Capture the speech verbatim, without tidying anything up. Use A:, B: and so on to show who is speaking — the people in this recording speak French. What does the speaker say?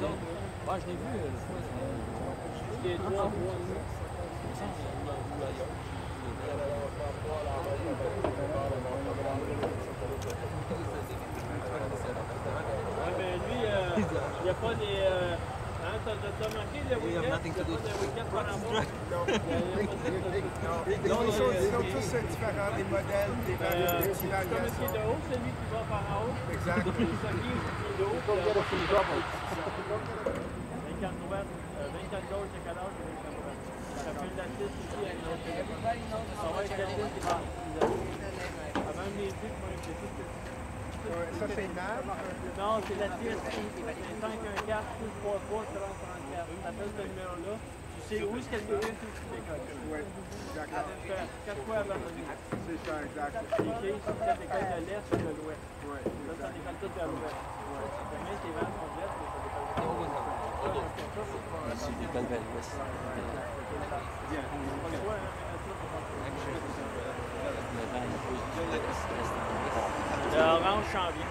A: Ouais, je l'ai vu une fois.
B: Il y a trois mois. Ouais, mais lui, euh, il n'y a pas des... Euh, hein, t'as manqué le week-end? Il n'y a pas de week-end par en bas?
C: Non, ils sont tous différents, des modèles, des variations.
B: Comme qui est de haut, c'est lui qui va par en haut.
C: Exact.
B: C'est celui qui est de haut. vingt-quatre droite, vingt-quatre gauche, décalage et vingt-quatre droite. Ça fait une assiste ici avec notre téléphone. Ça va être quelqu'un qui va. Avant de les dire, moi, j'ai tout ce
C: ça, c'est une nav?
B: Non, c'est la T S I. C'est cinq un quatre, six trois trois, trente trente-quatre. Tu appelles ce numéro-là. Tu sais où est-ce qu'elle est, tout tu décolles.
C: Oui, d'accord.
B: Quatre fois avant de venir.
C: C'est ça, exact.
B: Les quais, si ça décolle de l'est ou de l'ouest.
C: Oui.
B: Ça, ça décolle tout de l'ouest. Oui. Mais tes vents sont d'est, mais ça décolle de l'ouest.
A: C'est décolle vers l'ouest.
B: Bien. Pas le choix, hein, l'orange s'en vient.